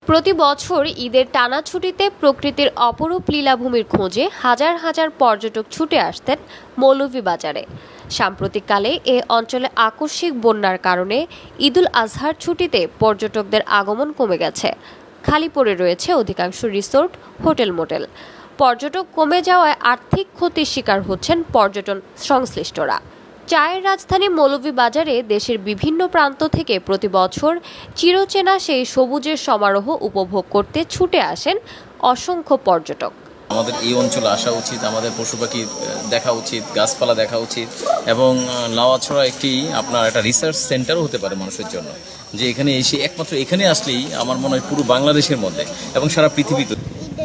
প্রতি বছর ঈদের টানা ছুটিতে প্রকৃতির অপরূপ লীলাভূমির খোঁজে হাজার হাজার পর্যটক ছুটে আসতেন মৌলভীবাজারে। সাম্প্রতিককালে এ অঞ্চলে আকস্মিক বন্যার কারণে ঈদুল আজহার ছুটিতে পর্যটকদের আগমন কমে গেছে। খালি পড়ে রয়েছে অধিকাংশ রিসোর্ট, হোটেল, মোটেল। পর্যটক কমে যাওয়ায় আর্থিক ক্ষতির শিকার হচ্ছেন পর্যটন সংশ্লিষ্টরা। চায়ের রাজধানী মৌলভীবাজারে দেশের বিভিন্ন প্রান্ত থেকে প্রতি বছর চিরচেনা সেই সবুজের সমারোহ উপভোগ করতে ছুটে আসেন অসংখ্য পর্যটক। আমাদের এই অঞ্চলে আসা উচিত, আমাদের পশু পাখি দেখা উচিত, গাছপালা দেখা উচিত এবং লাওয়াছড়া একটি আপনার একটা রিসার্চ সেন্টারও হতে পারে মানুষের জন্য, যে এখানে এসে একমাত্র এখানে আসলেই আমার মনে হয় পুরো বাংলাদেশের মধ্যে এবং সারা পৃথিবীতে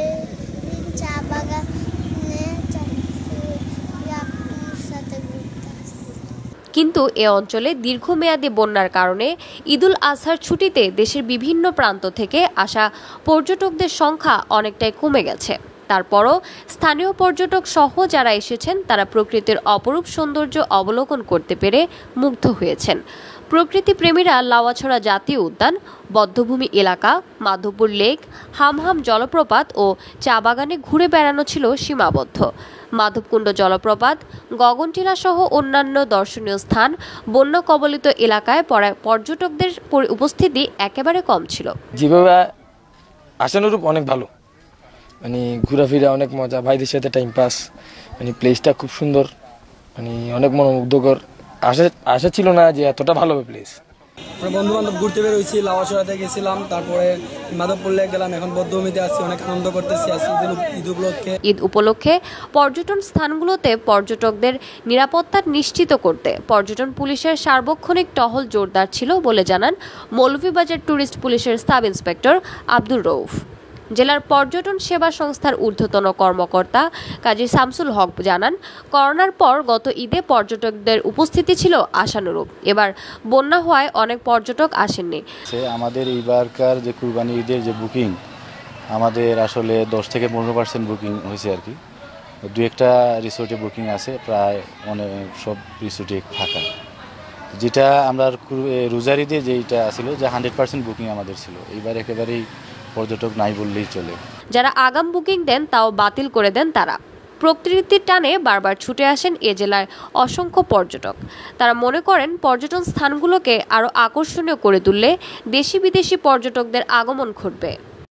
কিন্তু এ অঞ্চলে দীর্ঘমেয়াদী বন্যার কারণে ঈদুল আজহার ছুটিতে দেশের বিভিন্ন প্রান্ত থেকে আসা পর্যটকদের সংখ্যা অনেকটাই কমে গেছে। তারপরও স্থানীয় পর্যটক সহ যারা এসেছেন তারা প্রকৃতির অপরূপ সৌন্দর্য অবলোকন করতে পেরে মুগ্ধ হয়েছেন। প্রকৃতি প্রেমীরা লাওয়াছড়া জাতীয় উদ্যান, বধ্যভূমি এলাকা, মাধবপুর লেক, হামহাম জলপ্রপাত ও চা বাগানে ঘুরে বেড়ানো ছিল সীমাবদ্ধ। মাধবকুণ্ড জলপ্রপাত, গগনটিলা সহ অন্যান্য দর্শনীয় স্থান, বন্যা কবলিত এলাকায় পর্যটকদের উপস্থিতি একেবারে কম ছিল। যেভাবে আশানুরূপ অনেক ভালো, ঘোরাফেরা অনেক মজা, ভাইদের সাথে টাইম পাস, প্লেসটা খুব সুন্দর, অনেক মনোমুগ্ধকর। আশা ছিল না যে এতটা ভালো হবে প্লেস। বন্ধু বান্ধব ঘুরতে বেরোইছি, লাওয়াছড়াতে গেছিলাম, তারপরে মাধবপুর লেক গেলাম, এখন বদ্ধভূমিতে আসছি, অনেক আনন্দ করতেছি ঈদ উপলক্ষে পর্যটন স্থানগুলোতে পর্যটকদের নিরাপত্তা নিশ্চিত করতে পর্যটন পুলিশের সার্বক্ষণিক টহল জোরদার ছিল বলে জানান মৌলভীবাজার ট্যুরিস্ট পুলিশের সাব ইন্সপেক্টর আব্দুর রউফ। জেলার পর্যটন সেবা সংস্থার ঊর্ধ্বতন কর্মকর্তা কাজী শামসুল হক জানান, করোনার পর গত ঈদে পর্যটকদের উপস্থিতি ছিল আশানুরূপ। এবার বন্যা হওয়ায় অনেক পর্যটক আসেননি। আমাদের এইবারকার যে কুরবানি ঈদের যে বুকিং, আমাদের আসলে 10 থেকে 15% বুকিং হয়েছে আর কি। দু একটা রিসোর্টে বুকিং আছে, প্রায় অনেক সব রিসোর্টে ফাঁকা। যেটা আমরা রোজার ঈদে যেটা ছিল যে 100% বুকিং আমাদের ছিল, এইবার একেবারেই পর্যটক নাই বললেই চলে। যারা আগাম বুকিং দেন তাও বাতিল করে দেন তারা। প্রকৃতির টানে বারবার ছুটে আসেন এ জেলার অসংখ্য পর্যটক। তারা মনে করেন পর্যটন স্থানগুলোকে আরও আকর্ষণীয় করে তুললে দেশি বিদেশি পর্যটকদের আগমন ঘটবে।